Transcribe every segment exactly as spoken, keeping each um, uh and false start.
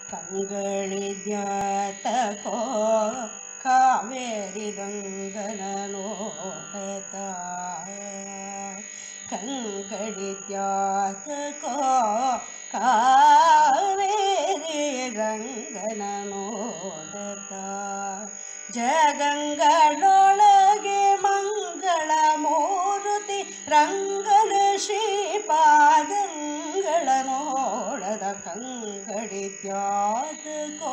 ಕಂಗಳಿದ್ಯಾತಕೋ ಕಾವೇರಿ ರಂಗನ ನೋಡತ ಕಂಗಳಿದ್ಯಾತಕೋ ಕಾವೇರಿ ರಂಗನ ನೋಡತ ಜಗಂಗಳೊಳಗೆ ಮಂಗಳ ಮೂರುತಿ ರಂಗನ ಶ್ರೀಪಾದಂಗಳ ನೋಡದ ಕಂಗಳಿದ್ಯಾತಕೋ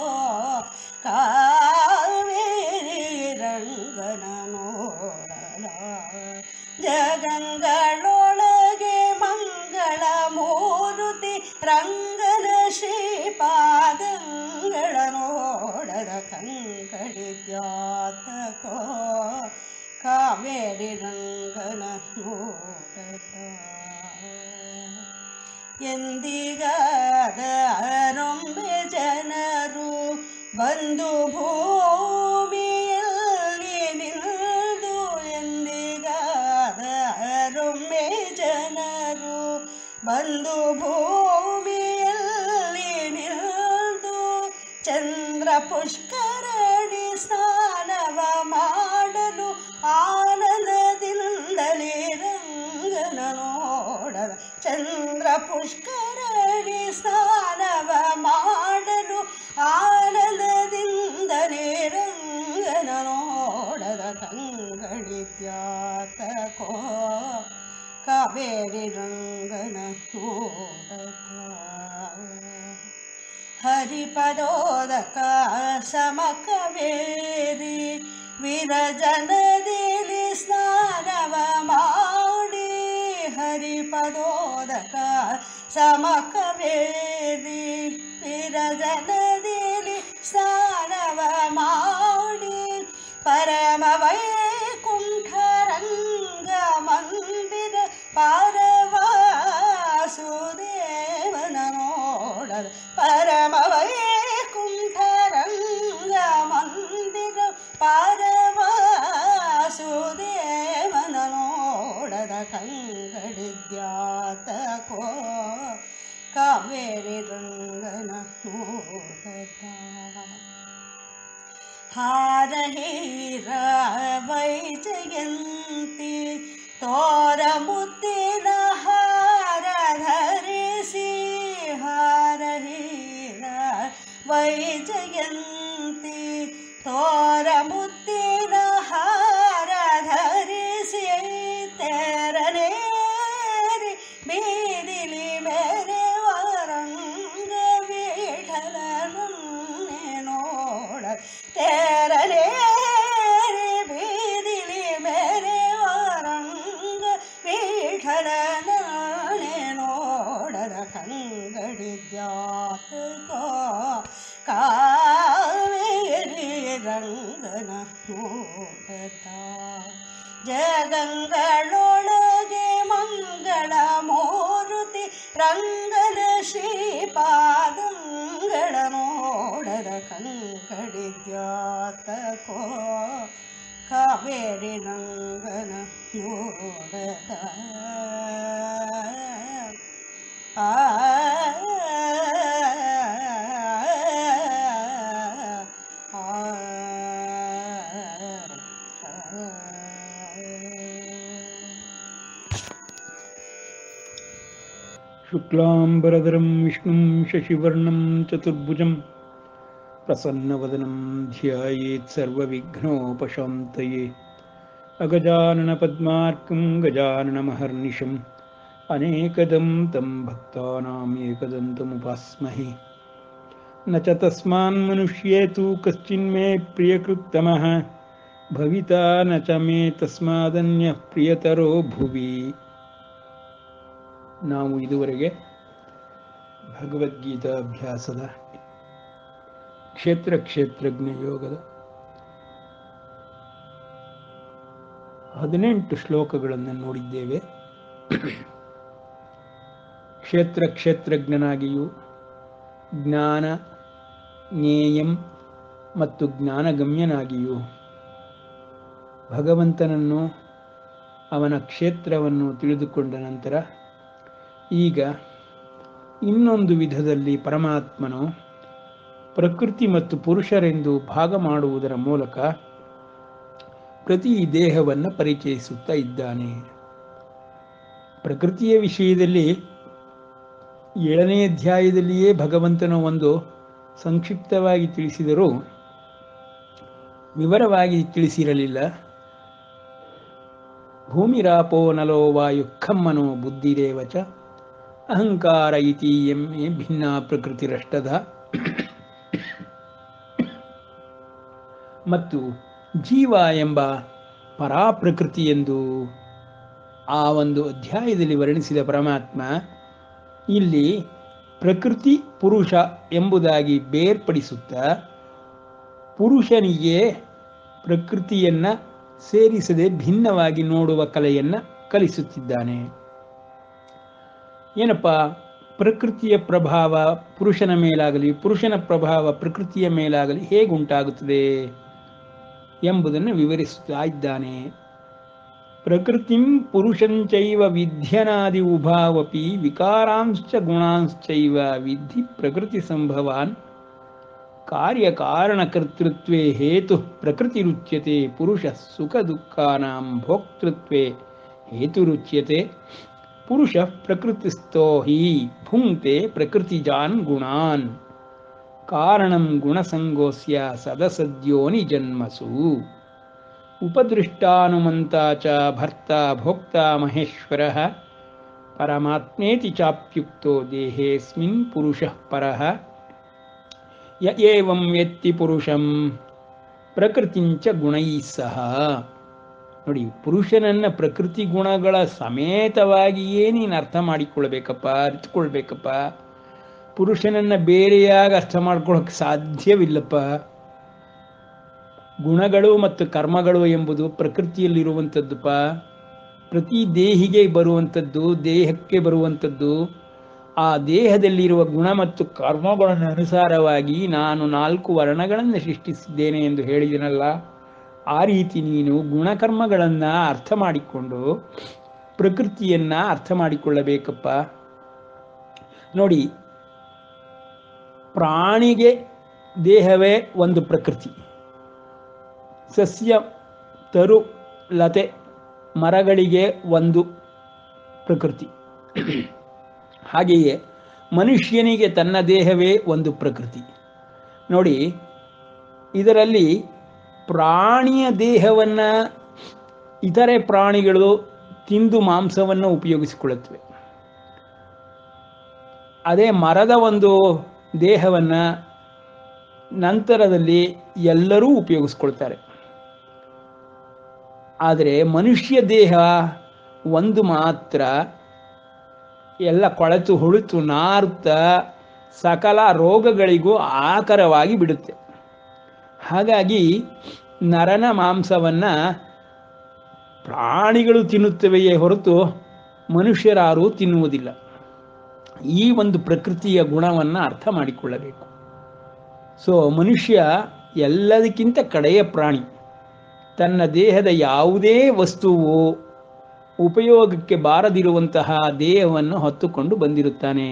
ಕಾವೇರಿ ರಂಗನ ನೋಡದ ಜಗಂಗಳೊಳಗೆ ಮಂಗಳ ಮೂರುತಿ ರಂಗನ ಶ್ರೀಪಾದಂಗಳ ನೋಡದ ಕಂಗಳಿದ್ಯಾತಕೋ ಕಾವೇರಿ ರಂಗನ ನೋಡದ ಎಂದಿಗಾದ ರೊಂಬೆ ಜನರು ಬಂದು ಭೂಮಿಯಲ್ಲಿ ನಿಲ್ದು ಎಂದಿಗಾದ ರೊಂಬೆ ಜನರು ಬಂದು ಭೂಮಿಯಲ್ಲಿ ನಿಲ್ದು ಚಂದ್ರ ಪುಷ್ಕರಣಿ ಸ್ನಾನವ ಮಾಡಲು ಆನಂದದಿಂದಲೇ ರಂಗನ ನೋಡದ ಚಂದ್ರ ಪುಷ್ಕರಣಿ ಸ್ನಾನವ ಮಾಡಲು ಆನಂದದಿಂದಲೇ ರಂಗನ ನೋಡದ ಕಂಗಳಿದ್ಯಾತಕೋ ಕಾವೇರಿ ರಂಗನ ನೋಡದ ಹರಿಪದೋದಕ ಸಮಕವೇರಿ ವಿರಜನದಲ್ಲಿ ಸ್ನಾನವ ಮಾಡಿ ಹರಿಪದೋದಕ ಸಮಕವೇರಿ ವಿರಜನದಲ್ಲಿ ಸ್ನಾನವ ಮಾಡಿ ಪರಮ ವೈಕುಂಠ ರಂಗ ಮಂದಿರ ಪಾರವಾಸುದೇವನ ನೋಡದ ಪರಮ ವೈಕುಂಠ ರಂಗ ಮಂದಿರ ಪಾರವಾಸುದೇವನ ನೋಡದ ಕಂಗಳಿದ್ಯಾತಕೋ ಕಾವೇರಿ ರಂಗನ ನೋಡದ ಹಾರಹೀರ ವೈಜಯಂತಿ ತೋರ ಮುತ್ತಿನ ಹಾರ ಧರಿಸಿ ಹಾರಹೀರ ವೈಜಯಂತಿ ತೋರ ಮುತ್ತಿನ ಹಾರ ಧರಿಸಿ ತೆರನೇರಿ ಬೀದಿಲಿ ಮೇರೆ ವರಂಗ ವಿಠಲನನ್ನೇ ನೋಡ ತೆರನೇರಿ ಬೀದಿಲಿ ಮೇರೆ ವರಂಗ ವಿಠಲನನ್ನೇ ನೋಡದ ಕಂಗಳಿದ್ಯಾತಕೋ ಕಾವೇರಿ ರಂಗನ ನೋಡದ ಜಗಂಗಳೊಳಗೆ ಮಂಗಳ ಮೂರುತಿ ರಂಗನ ಶ್ರೀಪಾದಂಗಳ ನೋಡದ ಕಂಗಳಿದ್ಯಾತಕೋ ಕಾವೇರಿ ರಂಗನ ನೋಡದ ಆ ಶುಕ್ಲಾಂಬರಧರಂ ವಿಷ್ಣುಂ ಶಶಿವರ್ಣಂ ಚತುರ್ಭುಜಂ ಪ್ರಸನ್ನವದನಂ ಧ್ಯಾಯೇತ್ ಸರ್ವವಿಘ್ನೋಪಶಾಂತಯೇ ಅಗಜಾನನ ಪದ್ಮಾರ್ಕಂ ಗಜಾನನಮಹರ್ನಿಶಂ ಅನೇಕದಂ ತಂ ಭಕ್ತಾನಾಂ ಏಕದಂತಮುಪಾಸ್ಮಹೇ ನ ಚ ತಸ್ಮಾನ್ಮನುಷ್ಯೇತು ಕಶ್ಚಿನ್ಮೇ ಪ್ರಿಯಕೃತ್ತಮಃ ಭವಿತಾ ನ ಚ ಮೇ ತಸ್ಮಾದನ್ಯಃ ಪ್ರಿಯತರೋ ಭುವಿ. ನಾವು ಇದುವರೆಗೆ ಭಗವದ್ಗೀತಾ ಅಭ್ಯಾಸದ ಕ್ಷೇತ್ರ ಕ್ಷೇತ್ರಜ್ಞ ಯೋಗದ ಹದಿನೆಂಟು ಶ್ಲೋಕಗಳನ್ನು ನೋಡಿದ್ದೇವೆ. ಕ್ಷೇತ್ರ ಕ್ಷೇತ್ರಜ್ಞನಾಗಿಯೂ ಜ್ಞಾನ ಜ್ಞೇಯಂ ಮತ್ತು ಜ್ಞಾನಗಮ್ಯನಾಗಿಯೂ ಭಗವಂತನನ್ನು ಅವನ ಕ್ಷೇತ್ರವನ್ನು ತಿಳಿದುಕೊಂಡ ನಂತರ ಈಗ ಇನ್ನೊಂದು ವಿಧದಲ್ಲಿ ಪರಮಾತ್ಮನು ಪ್ರಕೃತಿ ಮತ್ತು ಪುರುಷರೆಂದು ಭಾಗ ಮಾಡುವುದರ ಮೂಲಕ ಪ್ರತಿ ದೇಹವನ್ನು ಪರಿಚಯಿಸುತ್ತಾ ಇದ್ದಾನೆ. ಪ್ರಕೃತಿಯ ವಿಷಯದಲ್ಲಿ ಏಳನೇ ಅಧ್ಯಾಯದಲ್ಲಿಯೇ ಭಗವಂತನ ಒಂದು ಸಂಕ್ಷಿಪ್ತವಾಗಿ ತಿಳಿಸಿದರೂ ವಿವರವಾಗಿ ತಿಳಿಸಿರಲಿಲ್ಲ. ಭೂಮಿರಾಪೋ ನಲೋ ವಾಯು ಖಮ್ಮನೋ ಬುದ್ಧಿರೇವಚ ಅಹಂಕಾರ ಇತಿ ಎಮ್ಮೆ ಭಿನ್ನ ಪ್ರಕೃತಿರಷ್ಟದ ಮತ್ತು ಜೀವ ಎಂಬ ಪರಾಪ್ರಕೃತಿ ಎಂದು ಆ ಒಂದು ಅಧ್ಯಾಯದಲ್ಲಿ ವರ್ಣಿಸಿದ ಪರಮಾತ್ಮ ಇಲ್ಲಿ ಪ್ರಕೃತಿ ಪುರುಷ ಎಂಬುದಾಗಿ ಬೇರ್ಪಡಿಸುತ್ತಾ ಪುರುಷನಿಗೆ ಪ್ರಕೃತಿಯನ್ನು ಸೇರಿಸದೆ ಭಿನ್ನವಾಗಿ ನೋಡುವ ಕಲೆಯನ್ನು ಕಲಿಸುತ್ತಿದ್ದಾನೆ. ಏನಪ್ಪ, ಪ್ರಕೃತಿಯ ಪ್ರಭಾವ ಪುರುಷನ ಮೇಲಾಗಲಿ ಪುರುಷನ ಪ್ರಭಾವ ಪ್ರಕೃತಿಯ ಮೇಲಾಗಲಿ ಹೇಗುಂಟಾಗುತ್ತದೆ ಎಂಬುದನ್ನು ವಿವರಿಸುತ್ತಾ ಇದ್ದಾನೆ. ಪ್ರಕೃತಿಂ ಪುರುಷಂಚೈವ ವಿಧ್ಯನಾದಿ ಉಭಾವಪಿ ವಿಕಾರಾಂಶ್ಚ ಗುಣಾಂಶ್ಚೈವ ವಿಧಿ ಪ್ರಕೃತಿ ಸಂಭವಾನ್ ಕಾರ್ಯಕಾರಣಕರ್ತೃತ್ವೇ ಹೇತು ಪ್ರಕೃತಿರುಚ್ಯತೆ ಪುರುಷ ಸುಖ ದುಃಖಾನಾಂ ಭೋಕ್ತೃತ್ವೇ ಹೇತುರುಚ್ಯತೆ ಪುರುಷ ಪ್ರಕೃತಿಸ್ಥೋ ಹಿ ಭುಂಕ್ತೆ ಪ್ರಕೃತಿಜಾನ್ ಗುಣಾನ್ ಕಾರಣಂ ಗುಣಸಂಗೋಸ್ಯ ಸದಸದ್ಯೋನಿ ಜನ್ಮಸು ಉಪದೃಷ್ಟಾನುಮಂತ ಚ ಭರ್ತ ಭೋಕ್ತ ಮಹೇಶ್ವರಃ ಪರಮಾತ್ಮೇತಿ ಚಾಪ್ಯುಕ್ತೋ ದೇಹೇಸ್ಮಿನ್ ಪುರುಷಃ ಪರಃ ಯ ಏವಂ ವೇತ್ತಿ ಪುರುಷಂ ಪ್ರಕೃತಿಂಚ ಗುಣೈಃ ಸಹ. ನೋಡಿ, ಪುರುಷನನ್ನ ಪ್ರಕೃತಿ ಗುಣಗಳ ಸಮೇತವಾಗಿಯೇ ನೀನು ಅರ್ಥ ಮಾಡಿಕೊಳ್ಬೇಕಪ್ಪ, ಅರಿತುಕೊಳ್ಬೇಕಪ್ಪ. ಪುರುಷನನ್ನ ಬೇರೆಯಾಗಿ ಅರ್ಥ ಮಾಡ್ಕೊಳ್ಳೋಕೆ ಸಾಧ್ಯವಿಲ್ಲಪ್ಪ. ಗುಣಗಳು ಮತ್ತು ಕರ್ಮಗಳು ಎಂಬುದು ಪ್ರಕೃತಿಯಲ್ಲಿರುವಂಥದ್ದುಪ್ಪ. ಪ್ರತಿ ದೇಹಿಗೆ ಬರುವಂಥದ್ದು, ದೇಹಕ್ಕೆ ಬರುವಂಥದ್ದು. ಆ ದೇಹದಲ್ಲಿರುವ ಗುಣ ಮತ್ತು ಕರ್ಮಗಳನ್ನು ಅನುಸಾರವಾಗಿ ನಾನು ನಾಲ್ಕು ವರ್ಣಗಳನ್ನು ಸೃಷ್ಟಿಸಿದ್ದೇನೆ ಎಂದು ಹೇಳಿದನಲ್ಲ, ಆ ರೀತಿ ನೀನು ಗುಣಕರ್ಮಗಳನ್ನು ಅರ್ಥ ಮಾಡಿಕೊಂಡು ಪ್ರಕೃತಿಯನ್ನು ಅರ್ಥ ಮಾಡಿಕೊಳ್ಳಬೇಕಪ್ಪ. ನೋಡಿ, ಪ್ರಾಣಿಗೆ ದೇಹವೇ ಒಂದು ಪ್ರಕೃತಿ. ಸಸ್ಯ, ತರು, ಲತೆ, ಮರಗಳಿಗೆ ಒಂದು ಪ್ರಕೃತಿ. ಹಾಗೆಯೇ ಮನುಷ್ಯನಿಗೆ ತನ್ನ ದೇಹವೇ ಒಂದು ಪ್ರಕೃತಿ. ನೋಡಿ, ಇದರಲ್ಲಿ ಪ್ರಾಣಿಯ ದೇಹವನ್ನು ಇತರೆ ಪ್ರಾಣಿಗಳು ತಿಂದು ಮಾಂಸವನ್ನು ಉಪಯೋಗಿಸಿಕೊಳ್ಳುತ್ತವೆ. ಅದೇ ಮರದ ಒಂದು ದೇಹವನ್ನು ನಂತರದಲ್ಲಿ ಎಲ್ಲರೂ ಉಪಯೋಗಿಸ್ಕೊಳ್ತಾರೆ. ಆದರೆ ಮನುಷ್ಯ ದೇಹ ಒಂದು ಮಾತ್ರ ಎಲ್ಲ ಕೊಳೆತು ಹುಳುತು ನಾರುತ್ತಾ ಸಕಲ ರೋಗಗಳಿಗೂ ಆಕರವಾಗಿ ಬಿಡುತ್ತೆ. ಹಾಗಾಗಿ ನರನ ಮಾಂಸವನ್ನು ಪ್ರಾಣಿಗಳು ತಿನ್ನುತ್ತವೆಯೇ ಹೊರತು ಮನುಷ್ಯರಾರೂ ತಿನ್ನುವುದಿಲ್ಲ. ಈ ಒಂದು ಪ್ರಕೃತಿಯ ಗುಣವನ್ನು ಅರ್ಥ ಮಾಡಿಕೊಳ್ಳಬೇಕು. ಸೊ ಮನುಷ್ಯ ಎಲ್ಲದಕ್ಕಿಂತ ಕಡೆಯ ಪ್ರಾಣಿ. ತನ್ನ ದೇಹದ ಯಾವುದೇ ವಸ್ತುವು ಉಪಯೋಗಕ್ಕೆ ಬಾರದಿರುವಂತಹ ದೇಹವನ್ನು ಹೊತ್ತುಕೊಂಡು ಬಂದಿರುತ್ತಾನೆ.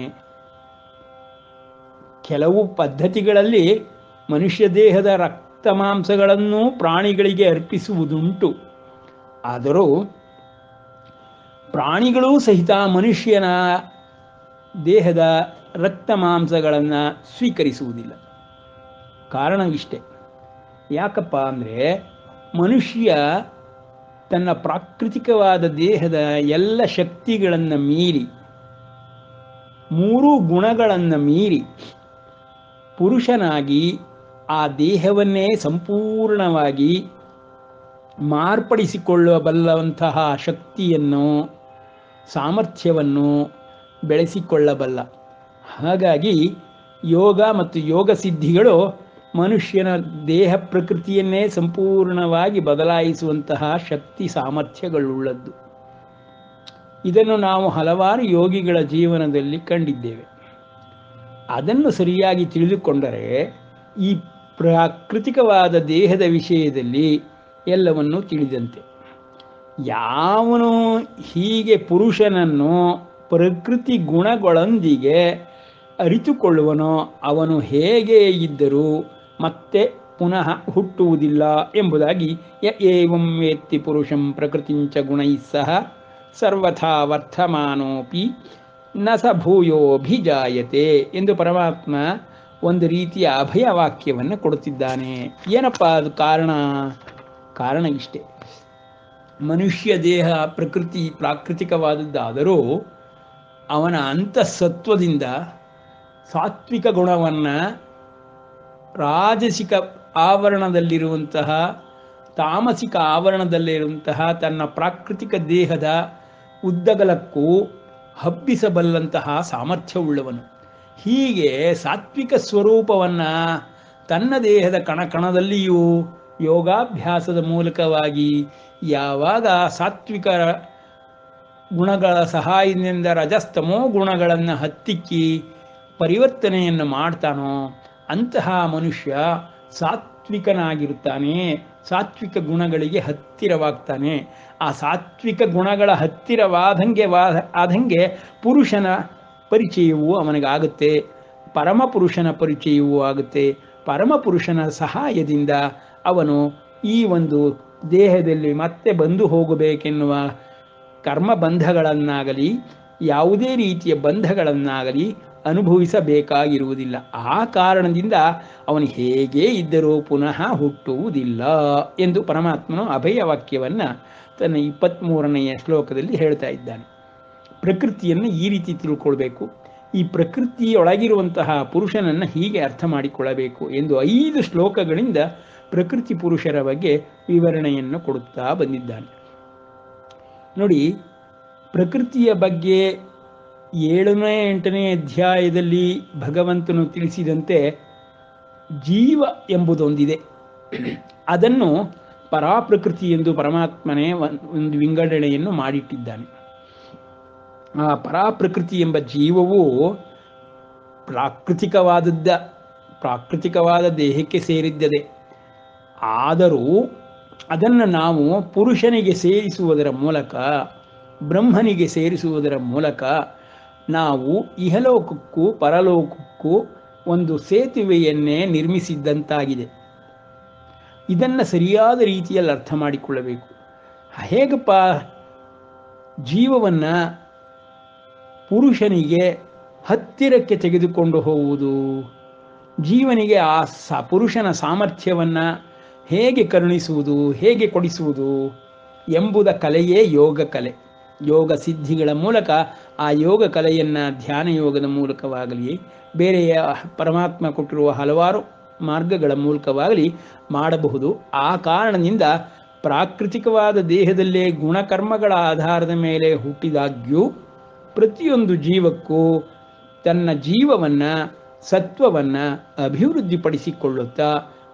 ಕೆಲವು ಪದ್ಧತಿಗಳಲ್ಲಿ ಮನುಷ್ಯ ದೇಹದ ರಕ್ತ ಮಾಂಸಗಳನ್ನು ಪ್ರಾಣಿಗಳಿಗೆ ಅರ್ಪಿಸುವುದುಂಟು. ಆದರೂ ಪ್ರಾಣಿಗಳೂ ಸಹಿತ ಮನುಷ್ಯನ ದೇಹದ ರಕ್ತ ಮಾಂಸಗಳನ್ನು ಸ್ವೀಕರಿಸುವುದಿಲ್ಲ. ಕಾರಣ ಇಷ್ಟೇ. ಯಾಕಪ್ಪ ಅಂದರೆ ಮನುಷ್ಯ ತನ್ನ ಪ್ರಾಕೃತಿಕವಾದ ದೇಹದ ಎಲ್ಲ ಶಕ್ತಿಗಳನ್ನು ಮೀರಿ, ಮೂರೂ ಗುಣಗಳನ್ನು ಮೀರಿ ಪುರುಷನಾಗಿ ಆ ದೇಹವನ್ನೇ ಸಂಪೂರ್ಣವಾಗಿ ಮಾರ್ಪಡಿಸಿಕೊಳ್ಳಬಲ್ಲಂತಹ ಶಕ್ತಿಯನ್ನು, ಸಾಮರ್ಥ್ಯವನ್ನು ಬೆಳೆಸಿಕೊಳ್ಳಬಲ್ಲ. ಹಾಗಾಗಿ ಯೋಗ ಮತ್ತು ಯೋಗ ಸಿದ್ಧಿಗಳು ಮನುಷ್ಯನ ದೇಹ ಪ್ರಕೃತಿಯನ್ನೇ ಸಂಪೂರ್ಣವಾಗಿ ಬದಲಾಯಿಸುವಂತಹ ಶಕ್ತಿ ಸಾಮರ್ಥ್ಯಗಳುಳ್ಳದ್ದು. ಇದನ್ನು ನಾವು ಹಲವಾರು ಯೋಗಿಗಳ ಜೀವನದಲ್ಲಿ ಕಂಡಿದ್ದೇವೆ. ಅದನ್ನು ಸರಿಯಾಗಿ ತಿಳಿದುಕೊಂಡರೆ ಈ ಪ್ರಾಕೃತಿಕವಾದ ದೇಹದ ವಿಷಯದಲ್ಲಿ ಎಲ್ಲವನ್ನೂ ತಿಳಿದಂತೆ. ಯಾವನು ಹೀಗೆ ಪುರುಷನನ್ನು ಪ್ರಕೃತಿ ಗುಣಗಳೊಂದಿಗೆ ಅರಿತುಕೊಳ್ಳುವನೋ ಅವನು ಹೇಗೆ ಇದ್ದರೂ ಮತ್ತೆ ಪುನಃ ಹುಟ್ಟುವುದಿಲ್ಲ ಎಂಬುದಾಗಿ ಯ ಏವಂ ವೇತ್ತಿ ಪುರುಷಂ ಪ್ರಕೃತಿಂಚ ಗುಣೈ ಸಹ ಸರ್ವಥಾ ವರ್ತಮಾನೋಪಿ ನ ಸ ಭೂಯೋಭಿಜಾಯತೆ ಎಂದು ಪರಮಾತ್ಮ ಒಂದು ರೀತಿಯ ಅಭಯ ವಾಕ್ಯವನ್ನು ಕೊಡುತ್ತಿದ್ದಾನೆ. ಏನಪ್ಪ ಅದು ಕಾರಣ? ಕಾರಣ ಇಷ್ಟೇ. ಮನುಷ್ಯ ದೇಹ ಪ್ರಕೃತಿ ಪ್ರಾಕೃತಿಕವಾದದ್ದಾದರೂ ಅವನ ಅಂತಃಸತ್ವದಿಂದ ಸಾತ್ವಿಕ ಗುಣವನ್ನು ರಾಜಸಿಕ ಆವರಣದಲ್ಲಿರುವಂತಹ ತಾಮಸಿಕ ಆವರಣದಲ್ಲಿರುವಂತಹ ತನ್ನ ಪ್ರಾಕೃತಿಕ ದೇಹದ ಉದ್ದಗಲಕ್ಕೂ ಹಬ್ಬಿಸಬಲ್ಲಂತಹ ಸಾಮರ್ಥ್ಯವುಳ್ಳವನು. ಹೀಗೆ ಸಾತ್ವಿಕ ಸ್ವರೂಪವನ್ನು ತನ್ನ ದೇಹದ ಕಣಕಣದಲ್ಲಿಯೂ ಯೋಗಾಭ್ಯಾಸದ ಮೂಲಕವಾಗಿ ಯಾವಾಗ ಸಾತ್ವಿಕ ಗುಣಗಳ ಸಹಾಯದಿಂದ ರಜಸ್ತಮೋ ಗುಣಗಳನ್ನು ಹತ್ತಿಕ್ಕಿ ಪರಿವರ್ತನೆಯನ್ನು ಮಾಡ್ತಾನೋ ಅಂತಹ ಮನುಷ್ಯ ಸಾತ್ವಿಕನಾಗಿರುತ್ತಾನೆ, ಸಾತ್ವಿಕ ಗುಣಗಳಿಗೆ ಹತ್ತಿರವಾಗ್ತಾನೆ. ಆ ಸಾತ್ವಿಕ ಗುಣಗಳ ಹತ್ತಿರವಾದಂಗೆ ವಾ ಆದಂಗೆ ಪುರುಷನ ಪರಿಚಯವೂ ಅವನಿಗಾಗುತ್ತೆ, ಪರಮಪುರುಷನ ಪರಿಚಯವೂ ಆಗುತ್ತೆ. ಪರಮಪುರುಷನ ಸಹಾಯದಿಂದ ಅವನು ಈ ಒಂದು ದೇಹದಲ್ಲಿ ಮತ್ತೆ ಬಂದು ಹೋಗಬೇಕೆನ್ನುವ ಕರ್ಮಬಂಧಗಳನ್ನಾಗಲಿ ಯಾವುದೇ ರೀತಿಯ ಬಂಧಗಳನ್ನಾಗಲಿ ಅನುಭವಿಸಬೇಕಾಗಿರುವುದಿಲ್ಲ. ಆ ಕಾರಣದಿಂದ ಅವನು ಹೇಗೇ ಇದ್ದರೂ ಪುನಃ ಹುಟ್ಟುವುದಿಲ್ಲ ಎಂದು ಪರಮಾತ್ಮನು ಅಭಯ ವಾಕ್ಯವನ್ನು ತನ್ನ ಇಪ್ಪತ್ತ್ಮೂರನೆಯ ಶ್ಲೋಕದಲ್ಲಿ ಹೇಳ್ತಾ ಇದ್ದಾನೆ. ಪ್ರಕೃತಿಯನ್ನು ಈ ರೀತಿ ತಿಳ್ಕೊಳ್ಬೇಕು, ಈ ಪ್ರಕೃತಿಯೊಳಗಿರುವಂತಹ ಪುರುಷನನ್ನು ಹೀಗೆ ಅರ್ಥ ಮಾಡಿಕೊಳ್ಳಬೇಕು ಎಂದು ಐದು ಶ್ಲೋಕಗಳಿಂದ ಪ್ರಕೃತಿ ಪುರುಷರ ಬಗ್ಗೆ ವಿವರಣೆಯನ್ನು ಕೊಡುತ್ತಾ ಬಂದಿದ್ದಾನೆ. ನೋಡಿ, ಪ್ರಕೃತಿಯ ಬಗ್ಗೆ ಏಳನೇ ಎಂಟನೇ ಅಧ್ಯಾಯದಲ್ಲಿ ಭಗವಂತನು ತಿಳಿಸಿದಂತೆ ಜೀವ ಎಂಬುದೊಂದಿದೆ. ಅದನ್ನು ಪರಾಪ್ರಕೃತಿ ಎಂದು ಪರಮಾತ್ಮನೇ ಒಂದು ವಿಂಗಡಣೆಯನ್ನು ಮಾಡಿಟ್ಟಿದ್ದಾನೆ. ಆ ಪರಾಪ್ರಕೃತಿ ಎಂಬ ಜೀವವು ಪ್ರಾಕೃತಿಕವಾದದ್ದ ಪ್ರಾಕೃತಿಕವಾದ ದೇಹಕ್ಕೆ ಸೇರಿದ್ದದೆ. ಆದರೂ ಅದನ್ನು ನಾವು ಪುರುಷನಿಗೆ ಸೇರಿಸುವುದರ ಮೂಲಕ, ಬ್ರಹ್ಮನಿಗೆ ಸೇರಿಸುವುದರ ಮೂಲಕ ನಾವು ಇಹಲೋಕಕ್ಕೂ ಪರಲೋಕಕ್ಕೂ ಒಂದು ಸೇತುವೆಯನ್ನೇ ನಿರ್ಮಿಸಿದ್ದಂತಾಗಿದೆ. ಇದನ್ನು ಸರಿಯಾದ ರೀತಿಯಲ್ಲಿ ಅರ್ಥ ಮಾಡಿಕೊಳ್ಳಬೇಕು. ಹೇಗಪ್ಪ ಜೀವವನ್ನು ಪುರುಷನಿಗೆ ಹತ್ತಿರಕ್ಕೆ ತೆಗೆದುಕೊಂಡು ಹೋಗುವುದು, ಜೀವನಿಗೆ ಆ ಸ ಪುರುಷನ ಸಾಮರ್ಥ್ಯವನ್ನು ಹೇಗೆ ಕರುಣಿಸುವುದು, ಹೇಗೆ ಕೊಡಿಸುವುದು ಎಂಬುದ ಕಲೆಯೇ ಯೋಗ ಕಲೆ. ಯೋಗ ಸಿದ್ಧಿಗಳ ಮೂಲಕ ಆ ಯೋಗ ಕಲೆಯನ್ನು ಧ್ಯಾನ ಯೋಗದ ಮೂಲಕವಾಗಲಿ ಬೇರೆಯ ಪರಮಾತ್ಮ ಕೊಟ್ಟಿರುವ ಹಲವಾರು ಮಾರ್ಗಗಳ ಮೂಲಕವಾಗಲಿ ಮಾಡಬಹುದು. ಆ ಕಾರಣದಿಂದ ಪ್ರಾಕೃತಿಕವಾದ ದೇಹದಲ್ಲೇ ಗುಣಕರ್ಮಗಳ ಆಧಾರದ ಮೇಲೆ ಹುಟ್ಟಿದಾಗ್ಯೂ ಪ್ರತಿಯೊಂದು ಜೀವಕ್ಕೂ ತನ್ನ ಜೀವವನ್ನು ಸತ್ವವನ್ನು ಅಭಿವೃದ್ಧಿಪಡಿಸಿಕೊಳ್ಳುತ್ತಾ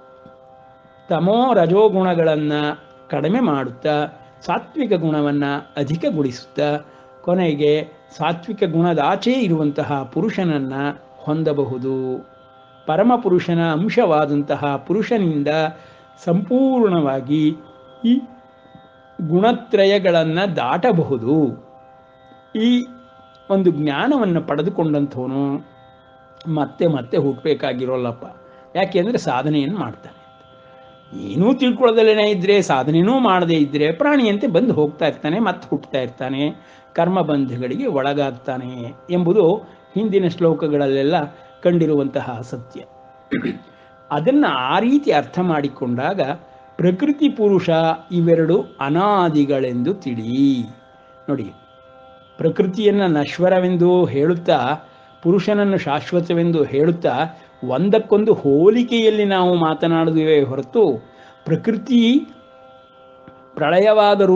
ತಮೋ ರಜೋಗುಣಗಳನ್ನು ಕಡಿಮೆ ಮಾಡುತ್ತಾ ಸಾತ್ವಿಕ ಗುಣವನ್ನು ಅಧಿಕಗೊಳಿಸುತ್ತಾ ಕೊನೆಗೆ ಸಾತ್ವಿಕ ಗುಣದಾಚೆ ಇರುವಂತಹ ಪುರುಷನನ್ನು ಹೊಂದಬಹುದು. ಪರಮಪುರುಷನ ಅಂಶವಾದಂತಹ ಪುರುಷನಿಂದ ಸಂಪೂರ್ಣವಾಗಿ ಈ ಗುಣತ್ರಯಗಳನ್ನು ದಾಟಬಹುದು. ಈ ಒಂದು ಜ್ಞಾನವನ್ನು ಪಡೆದುಕೊಂಡಂಥವನು ಮತ್ತೆ ಮತ್ತೆ ಹುಟ್ಟಬೇಕಾಗಿರೋಲ್ಲಪ್ಪ. ಯಾಕೆಂದರೆ ಸಾಧನೆಯನ್ನು ಮಾಡ್ತಾನೆ. ಏನೂ ತಿಳ್ಕೊಳ್ಳೋದಲ್ಲೇ ಇದ್ದರೆ, ಸಾಧನೆಯೂ ಮಾಡದೇ ಇದ್ದರೆ ಪ್ರಾಣಿಯಂತೆ ಬಂದು ಹೋಗ್ತಾ ಇರ್ತಾನೆ, ಮತ್ತೆ ಹುಟ್ಟುತ್ತಾ ಇರ್ತಾನೆ, ಕರ್ಮಬಂಧಗಳಿಗೆ ಒಳಗಾಗ್ತಾನೆ ಎಂಬುದು ಹಿಂದಿನ ಶ್ಲೋಕಗಳಲ್ಲೆಲ್ಲ ಕಂಡಿರುವಂತಹ ಸತ್ಯ. ಅದನ್ನು ಆ ರೀತಿ ಅರ್ಥ ಮಾಡಿಕೊಂಡಾಗ ಪ್ರಕೃತಿ ಪುರುಷ ಇವೆರಡು ಅನಾದಿಗಳೆಂದು ತಿಳಿ. ನೋಡಿ, ಪ್ರಕೃತಿಯನ್ನು ನಶ್ವರವೆಂದು ಹೇಳುತ್ತಾ ಪುರುಷನನ್ನು ಶಾಶ್ವತವೆಂದು ಹೇಳುತ್ತಾ ಒಂದಕ್ಕೊಂದು ಹೋಲಿಕೆಯಲ್ಲಿ ನಾವು ಮಾತನಾಡುವುದೇ ಹೊರತು ಪ್ರಕೃತಿ ಪ್ರಳಯವಾದರೂ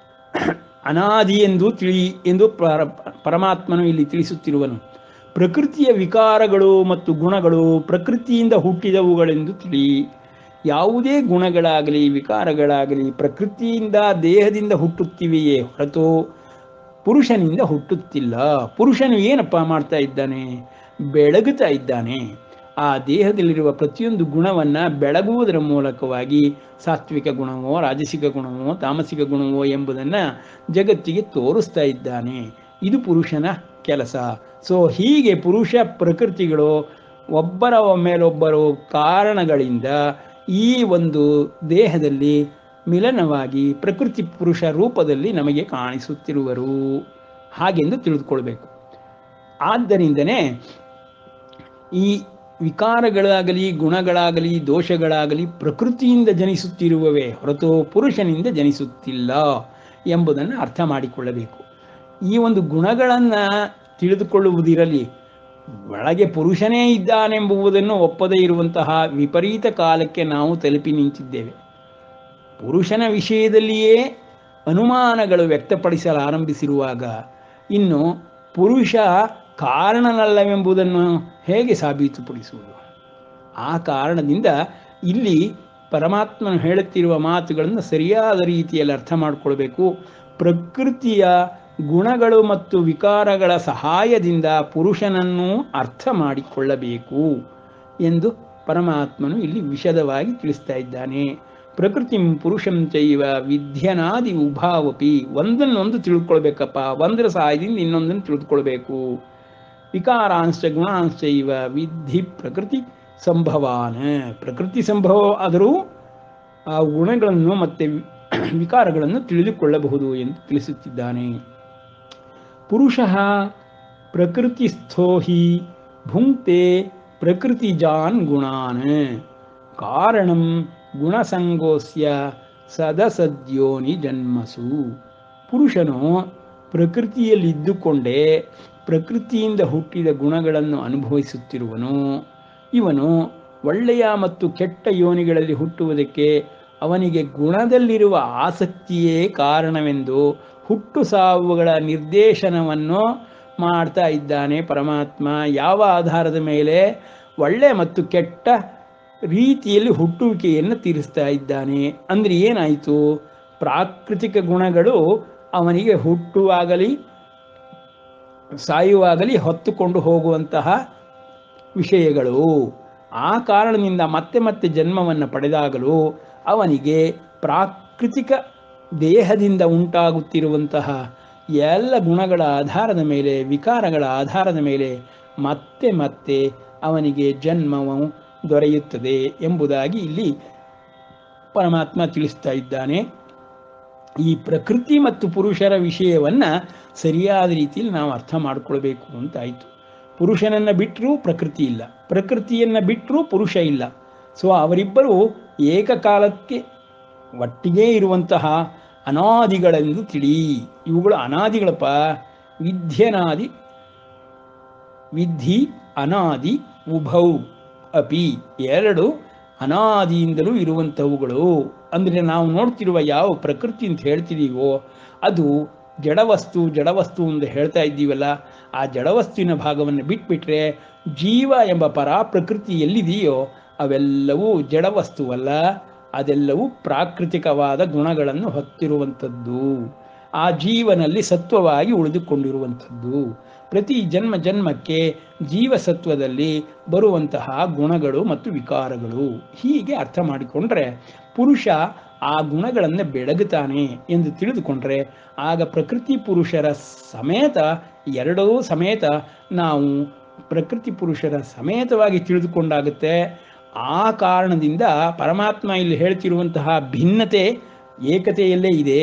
ಅನಾದಿ ಎಂದು ತಿಳಿ ಎಂದು ಪರಮಾತ್ಮನು ಇಲ್ಲಿ ತಿಳಿಸುತ್ತಿರುವನು. ಪ್ರಕೃತಿಯ ವಿಕಾರಗಳು ಮತ್ತು ಗುಣಗಳು ಪ್ರಕೃತಿಯಿಂದ ಹುಟ್ಟಿದವುಗಳೆಂದು ತಿಳಿ. ಯಾವುದೇ ಗುಣಗಳಾಗಲಿ ವಿಕಾರಗಳಾಗಲಿ ಪ್ರಕೃತಿಯಿಂದ ದೇಹದಿಂದ ಹುಟ್ಟುತ್ತಿವೆಯೇ ಹೊರತು ಪುರುಷನಿಂದ ಹುಟ್ಟುತ್ತಿಲ್ಲ. ಪುರುಷನು ಏನಪ್ಪ ಮಾಡ್ತಾ ಇದ್ದಾನೆ? ಬೆಳಗುತ್ತಾ ಇದ್ದಾನೆ. ಆ ದೇಹದಲ್ಲಿರುವ ಪ್ರತಿಯೊಂದು ಗುಣವನ್ನು ಬೆಳಗುವುದರ ಮೂಲಕವಾಗಿ ಸಾತ್ವಿಕ ಗುಣವೋ ರಾಜಸಿಕ ಗುಣವೋ ತಾಮಸಿಕ ಗುಣವೋ ಎಂಬುದನ್ನು ಜಗತ್ತಿಗೆ ತೋರಿಸ್ತಾ ಇದ್ದಾನೆ. ಇದು ಪುರುಷನ ಕೆಲಸ. ಸೊ ಹೀಗೆ ಪುರುಷ ಪ್ರಕೃತಿಗಳು ಒಬ್ಬರ ಮೇಲೊಬ್ಬರು ಕಾರಣಗಳಿಂದ ಈ ಒಂದು ದೇಹದಲ್ಲಿ ಮಿಲನವಾಗಿ ಪ್ರಕೃತಿ ಪುರುಷ ರೂಪದಲ್ಲಿ ನಮಗೆ ಕಾಣಿಸುತ್ತಿರುವರು ಹಾಗೆಂದು ತಿಳಿದುಕೊಳ್ಬೇಕು. ಆದ್ದರಿಂದನೇ ಈ ವಿಕಾರಗಳಾಗಲಿ ಗುಣಗಳಾಗಲಿ ದೋಷಗಳಾಗಲಿ ಪ್ರಕೃತಿಯಿಂದ ಜನಿಸುತ್ತಿರುವವೇ ಹೊರತು ಪುರುಷನಿಂದ ಜನಿಸುತ್ತಿಲ್ಲ ಎಂಬುದನ್ನು ಅರ್ಥ ಮಾಡಿಕೊಳ್ಳಬೇಕು. ಈ ಒಂದು ಗುಣಗಳನ್ನು ತಿಳಿದುಕೊಳ್ಳುವುದಿರಲಿ, ಒಳಗೆ ಪುರುಷನೇ ಇದ್ದಾನೆಂಬುದನ್ನು ಒಪ್ಪದೇ ಇರುವಂತಹ ವಿಪರೀತ ಕಾಲಕ್ಕೆ ನಾವು ತಲುಪಿ ನಿಂತಿದ್ದೇವೆ. ಪುರುಷನ ವಿಷಯದಲ್ಲಿಯೇ ಅನುಮಾನಗಳು ವ್ಯಕ್ತಪಡಿಸಲು ಆರಂಭಿಸಿರುವಾಗ ಇನ್ನು ಪುರುಷ ಕಾರಣನಲ್ಲವೆಂಬುದನ್ನು ಹೇಗೆ ಸಾಬೀತುಪಡಿಸುವುದು? ಆ ಕಾರಣದಿಂದ ಇಲ್ಲಿ ಪರಮಾತ್ಮನು ಹೇಳುತ್ತಿರುವ ಮಾತುಗಳನ್ನು ಸರಿಯಾದ ರೀತಿಯಲ್ಲಿ ಅರ್ಥ ಮಾಡಿಕೊಳ್ಬೇಕು. ಪ್ರಕೃತಿಯ ಗುಣಗಳು ಮತ್ತು ವಿಕಾರಗಳ ಸಹಾಯದಿಂದ ಪುರುಷನನ್ನು ಅರ್ಥ ಮಾಡಿಕೊಳ್ಳಬೇಕು ಎಂದು ಪರಮಾತ್ಮನು ಇಲ್ಲಿ ವಿಶದವಾಗಿ ತಿಳಿಸ್ತಾ ಇದ್ದಾನೆ. ಪ್ರಕೃತಿಂ ಪುರುಷಂ ಚೈವ ವಿದ್ಯನಾದಿ ಉಭಾವಪಿ. ಒಂದನ್ನೊಂದು ತಿಳ್ಕೊಳ್ಬೇಕಪ್ಪ, ಒಂದರ ಸಹಾಯದಿಂದ ಇನ್ನೊಂದನ್ನು ತಿಳಿದುಕೊಳ್ಬೇಕು. ವಿಕಾರಾಂಶ ಗುಣಾಂಶೈವ ವಿಧಿ ಪ್ರಕೃತಿ ಸಂಭವಾನ. ಪ್ರಕೃತಿ ಸಂಭವ ಆದರೂ ಆ ಗುಣಗಳನ್ನು ಮತ್ತು ವಿಕಾರಗಳನ್ನು ತಿಳಿದುಕೊಳ್ಳಬಹುದು ಎಂದು ತಿಳಿಸುತ್ತಿದ್ದಾನೆ. ಪುರುಷ ಪ್ರಕೃತಿಸ್ಥೋ ಹಿ ಭುಂಕ್ತೆ ಪ್ರಕೃತಿಜಾನ್ ಗುಣಾನ್ ಕಾರಣಂ ಗುಣಸಂಗೋಸ್ಯ ಸದಸದ್ಯೋನಿ ಜನ್ಮಸು. ಪುರುಷನು ಪ್ರಕೃತಿಯಲ್ಲಿದ್ದುಕೊಂಡೇ ಪ್ರಕೃತಿಯಿಂದ ಹುಟ್ಟಿದ ಗುಣಗಳನ್ನು ಅನುಭವಿಸುತ್ತಿರುವನು. ಇವನು ಒಳ್ಳೆಯ ಮತ್ತು ಕೆಟ್ಟ ಯೋನಿಗಳಲ್ಲಿ ಹುಟ್ಟುವುದಕ್ಕೆ ಅವನಿಗೆ ಗುಣದಲ್ಲಿರುವ ಆಸಕ್ತಿಯೇ ಕಾರಣವೆಂದು ಹುಟ್ಟು ಸಾವುಗಳ ನಿರ್ದೇಶನವನ್ನು ಮಾಡ್ತಾ ಇದ್ದಾನೆ ಪರಮಾತ್ಮ. ಯಾವ ಆಧಾರದ ಮೇಲೆ? ಒಳ್ಳೆ ಮತ್ತು ಕೆಟ್ಟ ರೀತಿಯಲ್ಲಿ ಹುಟ್ಟುವಿಕೆಯನ್ನು ತೀರಿಸ್ತಾ ಇದ್ದಾನೆ. ಅಂದರೆ ಏನಾಯಿತು? ಪ್ರಾಕೃತಿಕ ಗುಣಗಳು ಅವನಿಗೆ ಹುಟ್ಟುವಾಗಲಿ ಸಾಯುವಾಗಲಿ ಹೊತ್ತುಕೊಂಡು ಹೋಗುವಂತಹ ವಿಷಯಗಳು. ಆ ಕಾರಣದಿಂದ ಮತ್ತೆ ಮತ್ತೆ ಜನ್ಮವನ್ನು ಪಡೆದಾಗಲೂ ಅವನಿಗೆ ಪ್ರಾಕೃತಿಕ ದೇಹದಿಂದ ಉಂಟಾಗುತ್ತಿರುವಂತಹ ಎಲ್ಲ ಗುಣಗಳ ಆಧಾರದ ಮೇಲೆ, ವಿಕಾರಗಳ ಆಧಾರದ ಮೇಲೆ ಮತ್ತೆ ಮತ್ತೆ ಅವನಿಗೆ ಜನ್ಮವು ದೊರೆಯುತ್ತದೆ ಎಂಬುದಾಗಿ ಇಲ್ಲಿ ಪರಮಾತ್ಮ ತಿಳಿಸ್ತಾ ಇದ್ದಾನೆ. ಈ ಪ್ರಕೃತಿ ಮತ್ತು ಪುರುಷರ ವಿಷಯವನ್ನು ಸರಿಯಾದ ರೀತಿಯಲ್ಲಿ ನಾವು ಅರ್ಥ ಮಾಡಿಕೊಳ್ಬೇಕು ಅಂತಾಯಿತು. ಪುರುಷನನ್ನು ಬಿಟ್ಟರೂ ಪ್ರಕೃತಿ ಇಲ್ಲ, ಪ್ರಕೃತಿಯನ್ನು ಬಿಟ್ಟರೂ ಪುರುಷ ಇಲ್ಲ. ಸೊ ಅವರಿಬ್ಬರು ಏಕಕಾಲಕ್ಕೆ ಒಟ್ಟಿಗೆ ಇರುವಂತಹ ಅನಾದಿಗಳೆಂದು ತಿಳಿ. ಇವುಗಳು ಅನಾದಿಗಳಪ್ಪ. ವಿದ್ಯನಾದಿ ವಿಧಿ ಅನಾದಿ ಉಭೌ ಅಪಿ, ಎರಡು ಅನಾದಿಯಿಂದಲೂ ಇರುವಂಥವುಗಳು. ಅಂದರೆ ನಾವು ನೋಡ್ತಿರುವ ಯಾವ ಪ್ರಕೃತಿ ಅಂತ ಹೇಳ್ತಿದ್ದೀವೋ ಅದು ಜಡವಸ್ತು. ಜಡವಸ್ತು ಎಂದು ಹೇಳ್ತಾ ಇದ್ದೀವಲ್ಲ, ಆ ಜಡವಸ್ತುವಿನ ಭಾಗವನ್ನು ಬಿಟ್ಬಿಟ್ರೆ ಜೀವ ಎಂಬ ಪರ ಪ್ರಕೃತಿ ಎಲ್ಲಿದೆಯೋ ಅವೆಲ್ಲವೂ ಜಡವಸ್ತುವಲ್ಲ, ಅದೆಲ್ಲವೂ ಪ್ರಾಕೃತಿಕವಾದ ಗುಣಗಳನ್ನು ಹೊತ್ತಿರುವಂಥದ್ದು. ಆ ಜೀವನಲ್ಲಿ ಸತ್ವವಾಗಿ ಉಳಿದುಕೊಂಡಿರುವಂಥದ್ದು. ಪ್ರತಿ ಜನ್ಮ ಜನ್ಮಕ್ಕೆ ಜೀವಸತ್ವದಲ್ಲಿ ಬರುವಂತಹ ಗುಣಗಳು ಮತ್ತು ವಿಕಾರಗಳು. ಹೀಗೆ ಅರ್ಥ ಮಾಡಿಕೊಂಡ್ರೆ ಪುರುಷ ಆ ಗುಣಗಳನ್ನು ಬೆಳಗುತ್ತಾನೆ ಎಂದು ತಿಳಿದುಕೊಂಡ್ರೆ ಆಗ ಪ್ರಕೃತಿ ಪುರುಷರ ಸಮೇತ, ಎರಡೂ ಸಮೇತ ನಾವು ಪ್ರಕೃತಿ ಪುರುಷರ ಸಮೇತವಾಗಿ ತಿಳಿದುಕೊಂಡಾಗುತ್ತೆ. ಆ ಕಾರಣದಿಂದ ಪರಮಾತ್ಮ ಇಲ್ಲಿ ಹೇಳ್ತಿರುವಂತಹ ಭಿನ್ನತೆ ಏಕತೆಯಲ್ಲೇ ಇದೆ.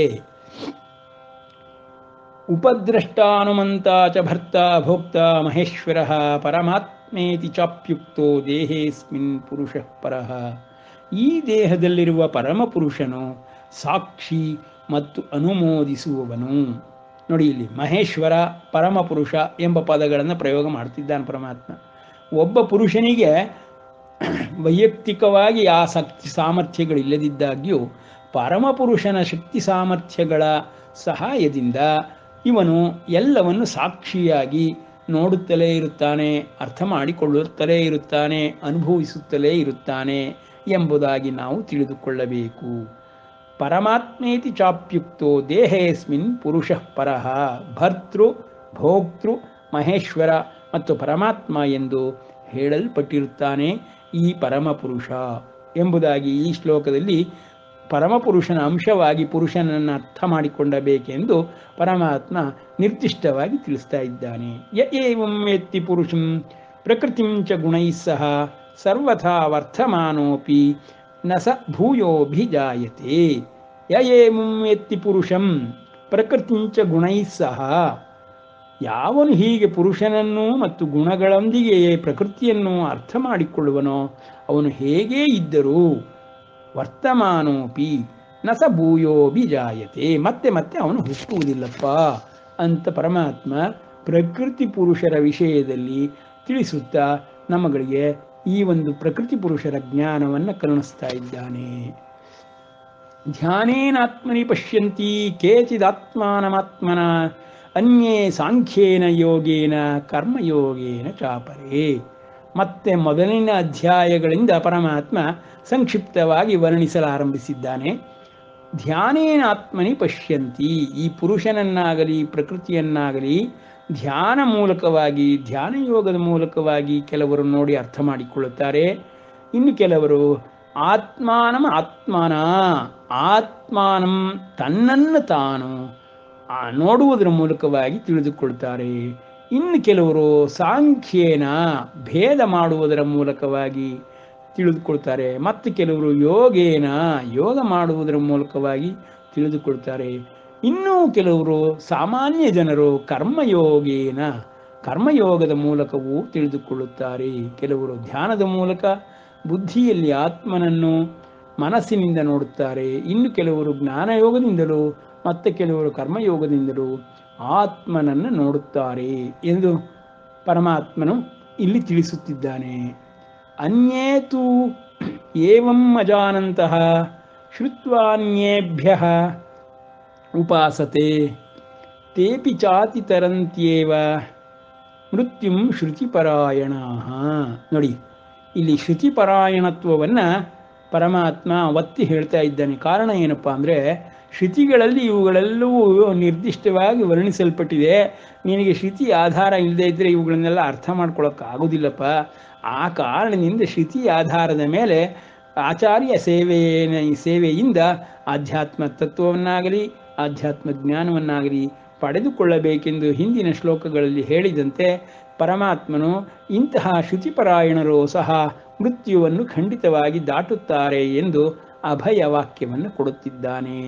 ಉಪದ್ರಷ್ಟಾನುಮಂತ ಚ ಭರ್ತ ಭೋಕ್ತ ಮಹೇಶ್ವರ ಪರಮಾತ್ಮೇತಿ ಚಾಪ್ಯುಕ್ತೋ ದೇಹೇಸ್ಮಿನ್ ಪುರುಷ ಪರಃ. ಈ ದೇಹದಲ್ಲಿರುವ ಪರಮಪುರುಷನು ಸಾಕ್ಷಿ ಮತ್ತು ಅನುಮೋದಿಸುವವನು. ನೋಡಿ, ಇಲ್ಲಿ ಮಹೇಶ್ವರ ಪರಮಪುರುಷ ಎಂಬ ಪದಗಳನ್ನು ಪ್ರಯೋಗ ಮಾಡ್ತಿದ್ದಾನೆ ಪರಮಾತ್ಮ. ಒಬ್ಬ ಪುರುಷನಿಗೆ ವೈಯಕ್ತಿಕವಾಗಿ ಆ ಶಕ್ತಿ ಸಾಮರ್ಥ್ಯಗಳಿಲ್ಲದಿದ್ದಾಗ್ಯೂ ಪರಮಪುರುಷನ ಶಕ್ತಿ ಸಾಮರ್ಥ್ಯಗಳ ಸಹಾಯದಿಂದ ಇವನು ಎಲ್ಲವನ್ನು ಸಾಕ್ಷಿಯಾಗಿ ನೋಡುತ್ತಲೇ ಇರುತ್ತಾನೆ, ಅರ್ಥ ಮಾಡಿಕೊಳ್ಳುತ್ತಲೇ ಇರುತ್ತಾನೆ, ಅನುಭವಿಸುತ್ತಲೇ ಇರುತ್ತಾನೆ ಎಂಬುದಾಗಿ ನಾವು ತಿಳಿದುಕೊಳ್ಳಬೇಕು. ಪರಮಾತ್ಮೇತಿ ಚಾಪ್ಯುಕ್ತೋ ದೇಹೇಸ್ಮಿನ್ ಪುರುಷ ಪರಃ. ಭರ್ತೃ ಭೋಕ್ತೃ ಮಹೇಶ್ವರ ಮತ್ತು ಪರಮಾತ್ಮ ಎಂದು ಹೇಳಲ್ಪಟ್ಟಿರುತ್ತಾನೆ ಈ ಪರಮಪುರುಷ ಎಂಬುದಾಗಿ ಈ ಶ್ಲೋಕದಲ್ಲಿ ಪರಮಪುರುಷನ ಅಂಶವಾಗಿ ಪುರುಷನನ್ನು ಅರ್ಥ ಮಾಡಿಕೊಂಡಬೇಕೆಂದು ಪರಮಾತ್ಮ ನಿರ್ದಿಷ್ಟವಾಗಿ ತಿಳಿಸ್ತಾ ಇದ್ದಾನೆ. ಯ ಏವಂ ವೇತ್ತಿ ಪುರುಷಂ ಪ್ರಕೃತಿಂ ಚ ಗುಣೈಃ ಸಹ ಸರ್ವಥಾ ವರ್ತಮಾನೋಪಿ ನ ಸ ಭೂಯೋಭಿಜಾಯತೆ. ಯ ಏವಂ ವೇತ್ತಿ ಪುರುಷಂ ಪ್ರಕೃತಿಂ ಚ ಗುಣೈಃ ಸಹ, ಯಾವನು ಹೀಗೆ ಪುರುಷನನ್ನು ಮತ್ತು ಗುಣಗಳೊಂದಿಗೆ ಪ್ರಕೃತಿಯನ್ನು ಅರ್ಥ ಮಾಡಿಕೊಳ್ಳುವನೋ ಅವನು ಹೇಗೇ ಇದ್ದರೂ ವರ್ತಮಾನೋಪಿ ನ ಸ ಭೂಯೋಭಿಜಾಯತೆ, ಮತ್ತೆ ಮತ್ತೆ ಅವನು ಹುಟ್ಟುವುದಿಲ್ಲಪ್ಪ ಅಂತ ಪರಮಾತ್ಮ ಪ್ರಕೃತಿ ಪುರುಷರ ವಿಷಯದಲ್ಲಿ ತಿಳಿಸುತ್ತಾ ನಮ್ಮಗಳಿಗೆ ಈ ಒಂದು ಪ್ರಕೃತಿ ಪುರುಷರ ಜ್ಞಾನವನ್ನು ಕರುಣಿಸ್ತಾ ಇದ್ದಾನೆ. ಧ್ಯಾನೇನಾತ್ಮನಿ ಪಶ್ಯಂತಿ ಕೇಚಿದಾತ್ಮಾನಮಾತ್ಮನ ಅನ್ಯೇ ಸಾಂಖ್ಯೇನ ಯೋಗೇನ ಕರ್ಮಯೋಗೇನ ಚಾಪರೇ. ಮತ್ತೆ ಮೊದಲಿನ ಅಧ್ಯಾಯಗಳಿಂದ ಪರಮಾತ್ಮ ಸಂಕ್ಷಿಪ್ತವಾಗಿ ವರ್ಣಿಸಲಾರಂಭಿಸಿದ್ದಾನೆ. ಧ್ಯಾನೇನಾತ್ಮನಿ ಪಶ್ಯಂತಿ, ಈ ಪುರುಷನನ್ನಾಗಲಿ ಪ್ರಕೃತಿಯನ್ನಾಗಲಿ ಧ್ಯಾನ ಮೂಲಕವಾಗಿ ಧ್ಯಾನ ಯೋಗದ ಮೂಲಕವಾಗಿ ಕೆಲವರು ನೋಡಿ ಅರ್ಥ ಮಾಡಿಕೊಳ್ಳುತ್ತಾರೆ. ಇನ್ನು ಕೆಲವರು ಆತ್ಮಾನಂ ಆತ್ಮನ ಆತ್ಮಾನಂ ತನ್ನನ್ನು ತಾನು ನೋಡುವುದರ ಮೂಲಕವಾಗಿ ತಿಳಿದುಕೊಳ್ತಾರೆ. ಇನ್ನು ಕೆಲವರು ಸಾಂಖ್ಯೇನ ಭೇದ ಮಾಡುವುದರ ಮೂಲಕವಾಗಿ ತಿಳಿದುಕೊಳ್ತಾರೆ. ಮತ್ತು ಕೆಲವರು ಯೋಗೇನ ಯೋಗ ಮಾಡುವುದರ ಮೂಲಕವಾಗಿ ತಿಳಿದುಕೊಳ್ತಾರೆ. ಇನ್ನೂ ಕೆಲವರು ಸಾಮಾನ್ಯ ಜನರು ಕರ್ಮಯೋಗೇನ ಕರ್ಮಯೋಗದ ಮೂಲಕವೂ ತಿಳಿದುಕೊಳ್ಳುತ್ತಾರೆ. ಕೆಲವರು ಧ್ಯಾನದ ಮೂಲಕ ಬುದ್ಧಿಯಲ್ಲಿ ಆತ್ಮನನ್ನು ಮನಸ್ಸಿನಿಂದ ನೋಡುತ್ತಾರೆ. ಇನ್ನು ಕೆಲವರು ಜ್ಞಾನಯೋಗದಿಂದಲೂ ಮತ್ತು ಕೆಲವರು ಕರ್ಮಯೋಗದಿಂದಲೂ ಆತ್ಮನನ್ನು ನೋಡುತ್ತಾರೆ ಎಂದು ಪರಮಾತ್ಮನು ಇಲ್ಲಿ ತಿಳಿಸುತ್ತಿದ್ದಾನೆ. ಅನ್ಯೇತು ಏವಂ ಅಜಾನಂತಹ ಶ್ರುತ್ವಾನ್ಯೇಭ್ಯಃ ಉಪಾಸತೆ ತೇಪಿ ಚಾತಿ ತರಂತ್ಯೇವ ಮೃತ್ಯುಂ ಶ್ರುತಿಪರಾಯಣಾಃ. ನೋಡಿ, ಇಲ್ಲಿ ಶ್ರುತಿಪರಾಯಣತ್ವವನ್ನು ಪರಮಾತ್ಮ ಒತ್ತಿ ಹೇಳ್ತಾ ಇದ್ದಾನೆ. ಕಾರಣ ಏನಪ್ಪ ಅಂದರೆ, ಶ್ರುತಿಗಳಲ್ಲಿ ಇವುಗಳೆಲ್ಲವೂ ನಿರ್ದಿಷ್ಟವಾಗಿ ವರ್ಣಿಸಲ್ಪಟ್ಟಿದೆ. ನಿನಗೆ ಶ್ರುತಿ ಆಧಾರ ಇಲ್ಲದೇ ಇದ್ದರೆ ಇವುಗಳನ್ನೆಲ್ಲ ಅರ್ಥ ಮಾಡ್ಕೊಳ್ಳೋಕ್ಕಾಗೋದಿಲ್ಲಪ್ಪ. ಆ ಕಾರಣದಿಂದ ಶ್ರುತಿ ಆಧಾರದ ಮೇಲೆ ಆಚಾರ್ಯ ಸೇವೆಯ ಸೇವೆಯಿಂದ ಆಧ್ಯಾತ್ಮ ತತ್ವವನ್ನಾಗಲಿ ಆಧ್ಯಾತ್ಮ ಜ್ಞಾನವನ್ನಾಗಲಿ ಪಡೆದುಕೊಳ್ಳಬೇಕೆಂದು ಹಿಂದಿನ ಶ್ಲೋಕಗಳಲ್ಲಿ ಹೇಳಿದಂತೆ ಪರಮಾತ್ಮನು ಇಂತಹ ಶ್ರುತಿಪರಾಯಣರು ಸಹ ಮೃತ್ಯುವನ್ನು ಖಂಡಿತವಾಗಿ ದಾಟುತ್ತಾರೆ ಎಂದು ಅಭಯ ವಾಕ್ಯವನ್ನು ಕೊಡುತ್ತಿದ್ದಾನೆ.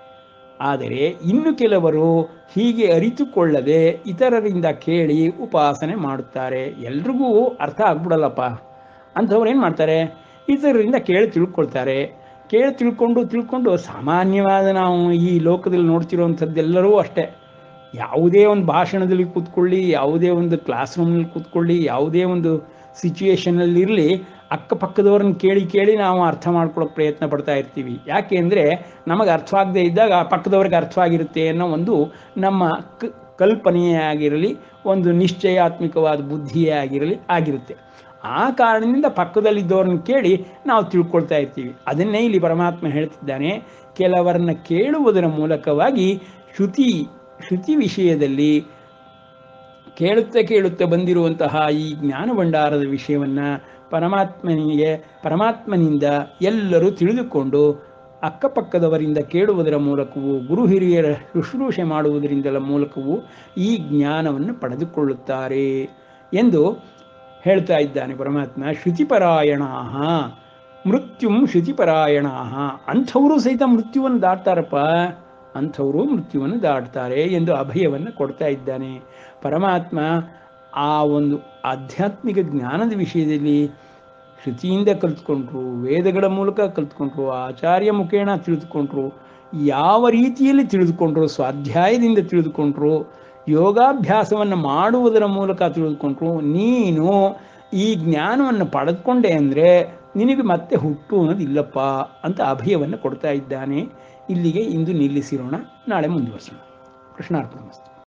ಆದರೆ ಇನ್ನು ಕೆಲವರು ಹೀಗೆ ಅರಿತುಕೊಳ್ಳದೆ ಇತರರಿಂದ ಕೇಳಿ ಉಪಾಸನೆ ಮಾಡುತ್ತಾರೆ. ಎಲ್ರಿಗೂ ಅರ್ಥ ಆಗ್ಬಿಡಲ್ಲಪ್ಪ ಅಂಥವ್ರು ಏನು ಮಾಡ್ತಾರೆ, ಇತರರಿಂದ ಕೇಳಿ ತಿಳ್ಕೊಳ್ತಾರೆ. ಕೇಳಿ ತಿಳ್ಕೊಂಡು ತಿಳ್ಕೊಂಡು ಸಾಮಾನ್ಯವಾದ ನಾವು ಈ ಲೋಕದಲ್ಲಿ ನೋಡ್ತಿರೋವಂಥದ್ದೆಲ್ಲರೂ ಅಷ್ಟೇ. ಯಾವುದೇ ಒಂದು ಭಾಷಣದಲ್ಲಿ ಕೂತ್ಕೊಳ್ಳಿ, ಯಾವುದೇ ಒಂದು ಕ್ಲಾಸ್ ರೂಮ್ನಲ್ಲಿ ಕೂತ್ಕೊಳ್ಳಿ, ಯಾವುದೇ ಒಂದು ಸಿಚುವೇಶನಲ್ಲಿರಲಿ, ಅಕ್ಕಪಕ್ಕದವ್ರನ್ನ ಕೇಳಿ ಕೇಳಿ ನಾವು ಅರ್ಥ ಮಾಡ್ಕೊಳ್ಳೋಕೆ ಪ್ರಯತ್ನ ಪಡ್ತಾ ಇರ್ತೀವಿ. ಯಾಕೆ ಅಂದರೆ ನಮಗೆ ಅರ್ಥವಾಗದೇ ಇದ್ದಾಗ ಪಕ್ಕದವ್ರಿಗೆ ಅರ್ಥವಾಗಿರುತ್ತೆ ಅನ್ನೋ ಒಂದು ನಮ್ಮ ಕ ಕಲ್ಪನೆಯೇ ಆಗಿರಲಿ, ಒಂದು ನಿಶ್ಚಯಾತ್ಮಕವಾದ ಬುದ್ಧಿಯೇ ಆಗಿರಲಿ ಆಗಿರುತ್ತೆ. ಆ ಕಾರಣದಿಂದ ಪಕ್ಕದಲ್ಲಿದ್ದವ್ರನ್ನ ಕೇಳಿ ನಾವು ತಿಳ್ಕೊಳ್ತಾ ಇರ್ತೀವಿ. ಅದನ್ನೇ ಇಲ್ಲಿ ಪರಮಾತ್ಮ ಹೇಳ್ತಿದ್ದಾನೆ, ಕೆಲವರನ್ನ ಕೇಳುವುದರ ಮೂಲಕವಾಗಿ ಶ್ರುತಿ ಶ್ರುತಿ ವಿಷಯದಲ್ಲಿ ಕೇಳುತ್ತಾ ಕೇಳುತ್ತಾ ಬಂದಿರುವಂತಹ ಈ ಜ್ಞಾನ ಭಂಡಾರದ ವಿಷಯವನ್ನು ಪರಮಾತ್ಮನಿಗೆ ಪರಮಾತ್ಮನಿಂದ ಎಲ್ಲರೂ ತಿಳಿದುಕೊಂಡು ಅಕ್ಕಪಕ್ಕದವರಿಂದ ಕೇಳುವುದರ ಮೂಲಕವೂ ಗುರು ಹಿರಿಯರ ಶುಶ್ರೂಷೆ ಮಾಡುವುದರಿಂದಲ ಮೂಲಕವೂ ಈ ಜ್ಞಾನವನ್ನು ಪಡೆದುಕೊಳ್ಳುತ್ತಾರೆ ಎಂದು ಹೇಳ್ತಾ ಇದ್ದಾನೆ ಪರಮಾತ್ಮ. ಶ್ರುತಿಪರಾಯಣಾಃ ಮೃತ್ಯುಂ ಶ್ರುತಿಪರಾಯಣಾಃ, ಅಂಥವರು ಸಹಿತ ಮೃತ್ಯುವನ್ನು ದಾಟ್ತಾರಪ್ಪ, ಅಂಥವರು ಮೃತ್ಯುವನ್ನು ದಾಟ್ತಾರೆ ಎಂದು ಅಭಯವನ್ನು ಕೊಡ್ತಾ ಇದ್ದಾನೆ ಪರಮಾತ್ಮ. ಆ ಒಂದು ಆಧ್ಯಾತ್ಮಿಕ ಜ್ಞಾನದ ವಿಷಯದಲ್ಲಿ ಶ್ರುತಿಯಿಂದ ಕಲಿತ್ಕೊಂಡ್ರು, ವೇದಗಳ ಮೂಲಕ ಕಲಿತ್ಕೊಂಡ್ರು, ಆಚಾರ್ಯ ಮುಖೇಣ ತಿಳಿದುಕೊಂಡ್ರು, ಯಾವ ರೀತಿಯಲ್ಲಿ ತಿಳಿದುಕೊಂಡ್ರು, ಸ್ವಾಧ್ಯಾಯದಿಂದ ತಿಳಿದುಕೊಂಡ್ರು, ಯೋಗಾಭ್ಯಾಸವನ್ನು ಮಾಡುವುದರ ಮೂಲಕ ತಿಳಿದುಕೊಂಡ್ರು. ನೀನು ಈ ಜ್ಞಾನವನ್ನು ಪಡೆದುಕೊಂಡೆ ಅಂದರೆ ನಿನಗೆ ಮತ್ತೆ ಹುಟ್ಟು ಅನ್ನೋದಿಲ್ಲಪ್ಪ ಅಂತ ಅಭಯವನ್ನು ಕೊಡ್ತಾ ಇದ್ದಾನೆ. ಇಲ್ಲಿಗೆ ಇಂದು ನಿಲ್ಲಿಸಿರೋಣ, ನಾಳೆ ಮುಂದುವರಿಸೋಣ. ಕೃಷ್ಣಾರ್ಪಣಮಸ್ತು.